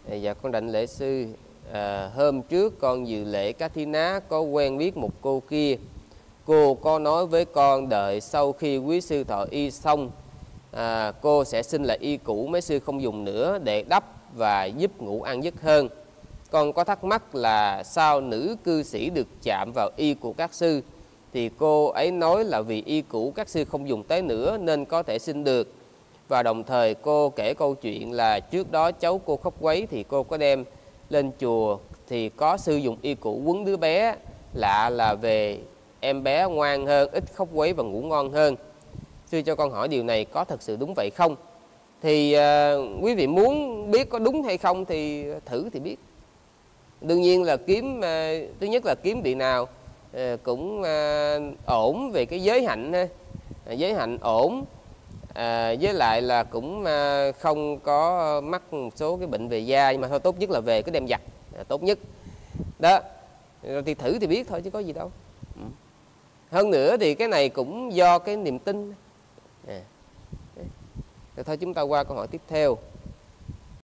Dạ con đảnh lễ sư. Hôm trước con dự lễ Kathina có quen biết một cô kia. Cô có nói với con đợi sau khi quý sư thọ y xong, cô sẽ xin lại y cũ mấy sư không dùng nữa để đắp và giúp ngủ ăn giấc hơn. Con có thắc mắc là sao nữ cư sĩ được chạm vào y của các sư, thì cô ấy nói là vì y cũ các sư không dùng tới nữa nên có thể xin được. Và đồng thời cô kể câu chuyện là trước đó cháu cô khóc quấy thì cô có đem lên chùa thì có sư dùng y cũ quấn đứa bé, lạ là về em bé ngoan hơn, ít khóc quấy và ngủ ngon hơn. Sư cho con hỏi điều này có thật sự đúng vậy không? Thì quý vị muốn biết có đúng hay không thì thử thì biết. Đương nhiên là kiếm thứ nhất là kiếm vị nào cũng ổn về cái giới hạnh ha. Giới hạnh ổn, với lại là cũng không có mắc một số cái bệnh về da, nhưng mà thôi tốt nhất là về cứ đem giặt tốt nhất đó. Rồi thì thử thì biết thôi chứ có gì đâu. Hơn nữa thì cái này cũng do cái niềm tin. Rồi thôi chúng ta qua câu hỏi tiếp theo.